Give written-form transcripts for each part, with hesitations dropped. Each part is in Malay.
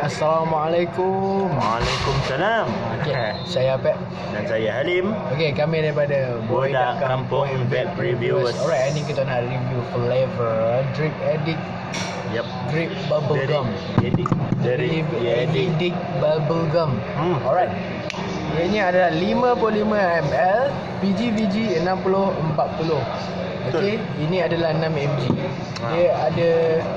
Assalamualaikum. Waalaikumsalam. Okay, saya Pep. Dan saya Halim. Okay, kami daripada Bodak Kampung Vape Reviewers. Alright, ini kita nak review flavor Drip Addict Yep. Drip Bubble Gum. Dari Addict Bubble Gum. Alright. Ianya adalah 55 ml, PG 60-40. Okay, ini adalah 6 mg. Dia ada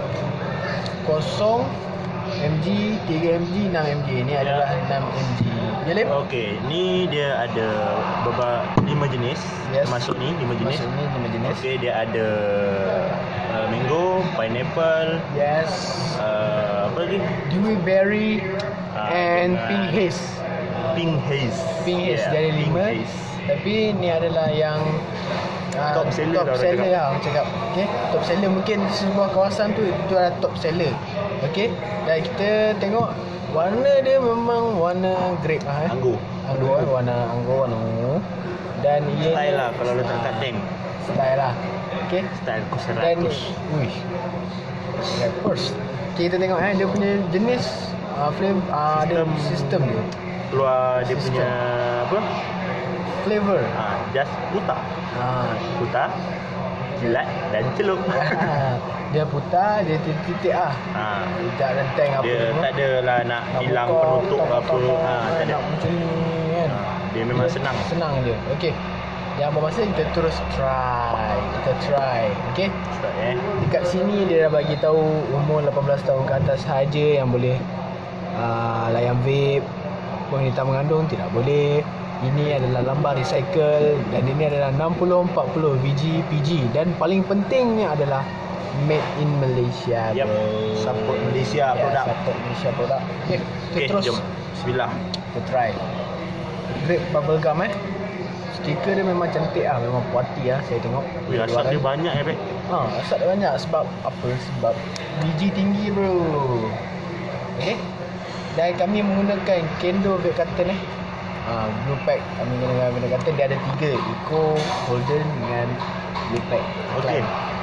0 mg, 3 mg, 6 mg. Ini adalah 6 mg. Ya, Lip? Okey, ni dia ada 5 jenis. Yes. Masuk ni 5 jenis. Masuk ni 5 jenis. Okey, dia ada mango, pineapple, Yes. apa lagi? Dewy berry and dengan pink haze. Pink haze. Pink haze Yeah, dari pink 5. haze. Tapi ni adalah yang Top seller top lah orang seller cakap. lah orang cakap. Okay, top seller mungkin sebuah kawasan tu itu adalah top seller. Okay, dan kita tengok warna dia memang warna grape lah. Anggur. Anggur, warna anggur, warna ungu. Dan ia Style lah kalau letak kat tank. Style lah. Okay. Style Dan Kuseratus. wih, rappers. Okay, kita tengok dia punya jenis flavor, ada sistem dia. Keluar dia Sistem. punya apa? Flavor. Just putar. Ah. Putar, jilat dan celup. Dia putar, dia titik-titik tidak renteng apa Dia semua. tak adalah nak hilang buka, penutup tak apa. Tak ada. nak macam ni kan. Dia memang senang. Senang je. Okey. Yang bermasa kita terus try. Kita try. Okey. Start Dekat sini dia dah bagi tahu umur 18 tahun ke atas sahaja yang boleh layan vape. Wanita mengandung tidak boleh. Ini adalah lambar recycle dan ini adalah 60-40 VG PG dan paling pentingnya adalah made in Malaysia. Yep. Bro. Support Malaysia produk. Support Malaysia produk. Okey, Okey, terus jom. Bismillah. kita try. Grape bubble gum Stiker dia memang cantik memang puati saya tengok. Wih, asap dia banyak Bek. Asap dia banyak sebab apa? Sebab biji tinggi bro. Okey. Dan kami menggunakan Kendo vape carton blue pack. Kami guna vape carton, dia ada 3, Eco, Golden dengan blue pack. Okey.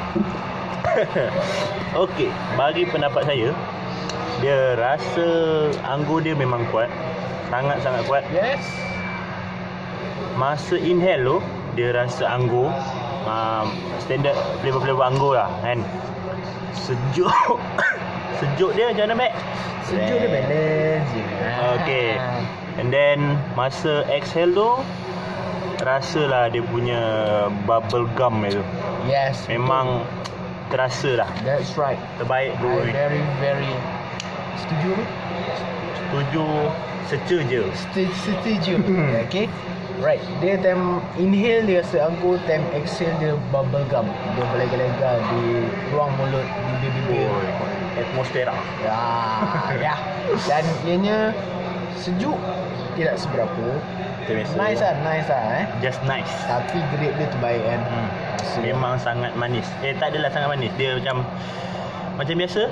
Okey, bagi pendapat saya, dia rasa anggur dia memang kuat. Sangat-sangat kuat. Yes. Masa inhale tu, dia rasa anggur. Standard flavor-flavor anggur lah kan. Sejuk. Sejuk dia macam mana Bek? Sejuk dia balance je. Okay. And then masa exhale tu, rasalah dia punya bubble gum tu. Yes. Memang terasa lah. That's right. Terbaik tu. I very setuju. Setuju setuju. Setuju. Okay. Right. Dia time inhale dia rasa anggur, time exhale dia bubble gum. Dia berlega-lega di ruang mulut, di bibir. Atmosfera. Ya. Dan ianya sejuk, tidak seberapa. Nice lah. Just nice. Tapi grade dia terbaik kan. Memang sangat manis. Tak adalah sangat manis. Dia macam biasa.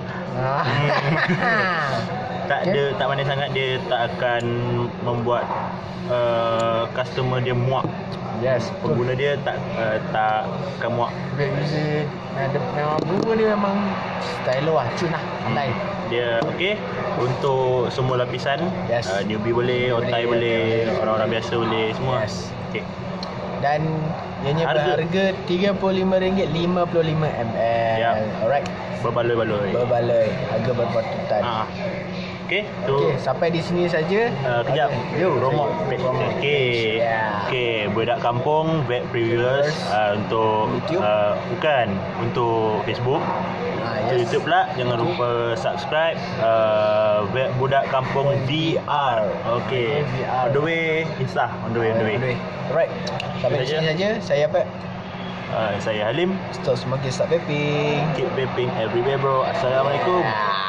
Tak manis sangat. Dia tak akan membuat customer dia muak. Yes. Pengguna dia tak akan muak. Vape user memang brewer dia memang style lah, cun lah, pandai. Dia okey untuk semua lapisan. Yes. Newbie boleh, otai boleh, orang-orang biasa boleh, semua. Yes. Okey. Dan ianya berharga RM35 55 ml. Yep. Alright. Berbaloi-baloi. Harga berpatutan. Okey, tu. Okey, sampai di sini saja. Kejap. Promo. Okey. Yeah. Okey, Bodak Kampung Vape Reviewers untuk YouTube. Bukan untuk Facebook. Yes. YouTube pula. Jangan lupa subscribe Bodak Kampung VR. Okey. VR. On the way. Insta. On the way. Alright. Sampai di sini saja. Saya Pep. Saya Halim. Stop semakin start vaping. Keep vaping everywhere bro. Assalamualaikum.